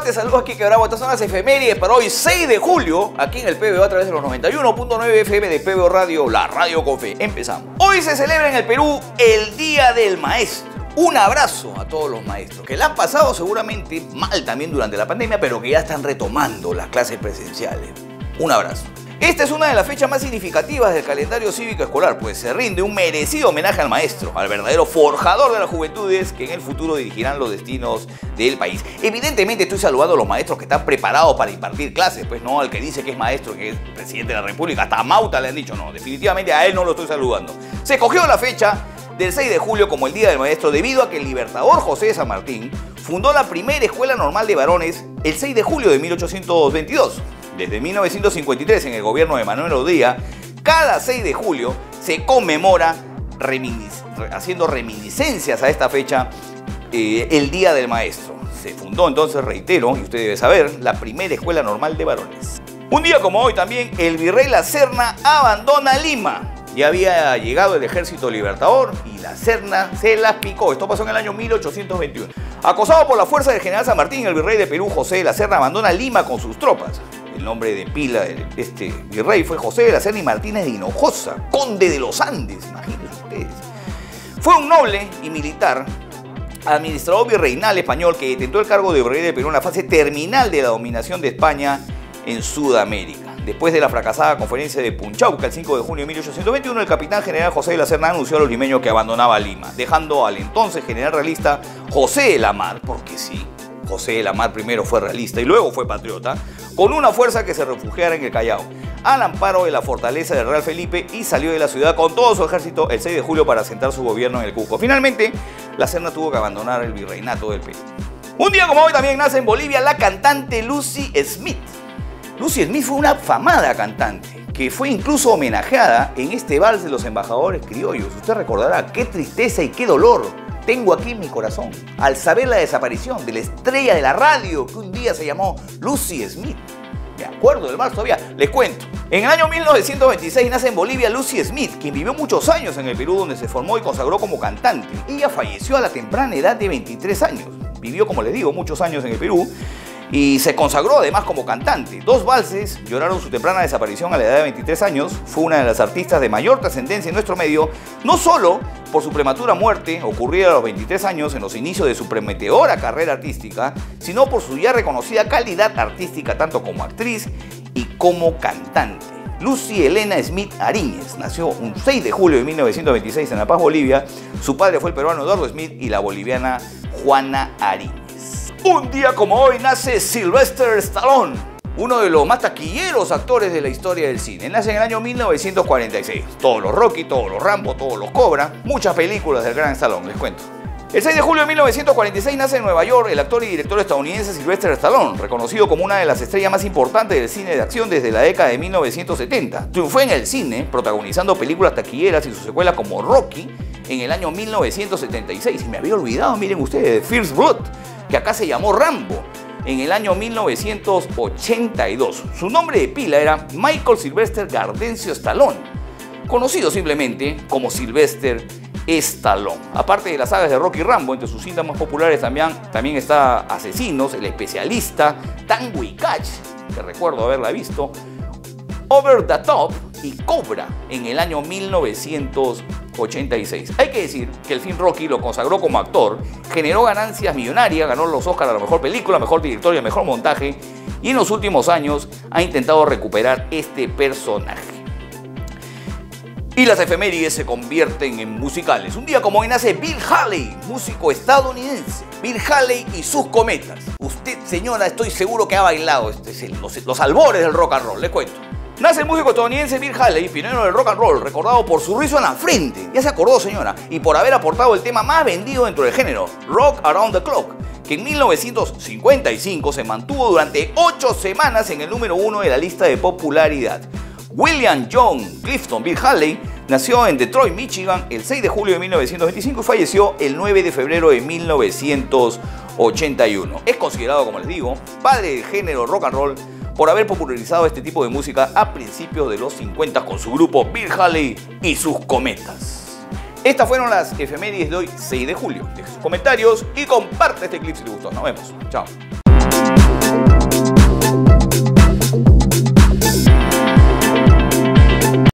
te saludo aquí que Bravo. Estas son las efemérides para hoy 6 de julio, aquí en el PBO a través de los 91.9 FM de PBO Radio, la radio con fe. Empezamos. Hoy se celebra en el Perú el Día del Maestro. Un abrazo a todos los maestros que la han pasado seguramente mal también durante la pandemia, pero que ya están retomando las clases presenciales. Un abrazo. Esta es una de las fechas más significativas del calendario cívico escolar, pues se rinde un merecido homenaje al maestro, al verdadero forjador de las juventudes que en el futuro dirigirán los destinos del país. Evidentemente estoy saludando a los maestros que están preparados para impartir clases, pues no al que dice que es maestro, que es presidente de la República, hasta a Mauta le han dicho, no, definitivamente a él no lo estoy saludando. Se escogió la fecha del 6 de julio como el Día del Maestro debido a que el libertador José de San Martín fundó la primera escuela normal de varones el 6 de julio de 1822. Desde 1953, en el gobierno de Manuel Odía, cada 6 de julio se conmemora, haciendo reminiscencias a esta fecha, el Día del Maestro. Se fundó entonces, reitero, y usted debe saber, la primera escuela normal de varones. Un día como hoy también, el virrey La Serna abandona Lima. Ya había llegado el ejército libertador y La Serna se las picó. Esto pasó en el año 1821. Acosado por la fuerza del general San Martín, el virrey de Perú, José de La Serna, abandona Lima con sus tropas. El nombre de pila de este virrey fue José de la Serna y Martínez de Hinojosa, conde de los Andes, imagínense ustedes. Fue un noble y militar, administrador virreinal español que detentó el cargo de virrey de Perú en la fase terminal de la dominación de España en Sudamérica. Después de la fracasada conferencia de Punchauca el 5 de junio de 1821, el capitán general José de la Serna anunció a los limeños que abandonaba Lima, dejando al entonces general realista José de la Mar, porque sí, José de la Mar primero fue realista y luego fue patriota, con una fuerza que se refugiara en el Callao, al amparo de la fortaleza del Real Felipe, y salió de la ciudad con todo su ejército el 6 de julio para asentar su gobierno en el Cusco. Finalmente, La Serna tuvo que abandonar el virreinato del Perú. Un día como hoy también nace en Bolivia la cantante Lucy Smith. Lucy Smith fue una afamada cantante que fue incluso homenajeada en este vals de los embajadores criollos. Usted recordará qué tristeza y qué dolor tengo aquí en mi corazón al saber la desaparición de la estrella de la radio que un día se llamó Lucy Smith. Me acuerdo del vals todavía, les cuento. En el año 1926 nace en Bolivia Lucy Smith, quien vivió muchos años en el Perú, donde se formó y consagró como cantante. Ella falleció a la temprana edad de 23 años. Vivió, como les digo, muchos años en el Perú y se consagró además como cantante. Dos valses lloraron su temprana desaparición a la edad de 23 años. Fue una de las artistas de mayor trascendencia en nuestro medio, no solo por su prematura muerte, ocurrida a los 23 años en los inicios de su prometedora carrera artística, sino por su ya reconocida calidad artística tanto como actriz y como cantante. Lucy Elena Smith Ariñez nació un 6 de julio de 1926 en La Paz, Bolivia. Su padre fue el peruano Eduardo Smith y la boliviana Juana Ariñez. Un día como hoy nace Sylvester Stallone, uno de los más taquilleros actores de la historia del cine. Nace en el año 1946. Todos los Rocky, todos los Rambo, todos los Cobra, muchas películas del gran Stallone, les cuento. El 6 de julio de 1946 nace en Nueva York el actor y director estadounidense Sylvester Stallone, reconocido como una de las estrellas más importantes del cine de acción desde la década de 1970. Triunfó en el cine, protagonizando películas taquilleras y sus secuelas como Rocky en el año 1976. Y me había olvidado, miren ustedes, de First Blood, que acá se llamó Rambo, en el año 1982. Su nombre de pila era Michael Sylvester Gardencio Stallone, conocido simplemente como Sylvester Stallone. Aparte de las sagas de Rocky y Rambo, entre sus cintas más populares también está Asesinos, El Especialista, Tango y Cash, que recuerdo haberla visto, Over the Top y Cobra en el año 1986. Hay que decir que el film Rocky lo consagró como actor, generó ganancias millonarias, ganó los Oscars a la mejor película, mejor director y mejor montaje, y en los últimos años ha intentado recuperar este personaje. Y las efemérides se convierten en musicales. Un día como hoy nace Bill Haley, músico estadounidense. Bill Haley y sus cometas. Usted, señora, estoy seguro que ha bailado los albores del rock and roll, les cuento. Nace el músico estadounidense Bill Haley, pionero del rock and roll, recordado por su rizo en la frente, ya se acordó, señora, y por haber aportado el tema más vendido dentro del género, Rock Around the Clock, que en 1955 se mantuvo durante 8 semanas en el número 1 de la lista de popularidad. William John Clifton Bill Haley nació en Detroit, Michigan, el 6 de julio de 1925 y falleció el 9 de febrero de 1981. Es considerado, como les digo, padre del género rock and roll por haber popularizado este tipo de música a principios de los 50 con su grupo Bill Haley y sus cometas. Estas fueron las efemérides de hoy, 6 de julio. Deje sus comentarios y comparte este clip si te gustó. Nos vemos. Chao. Chao.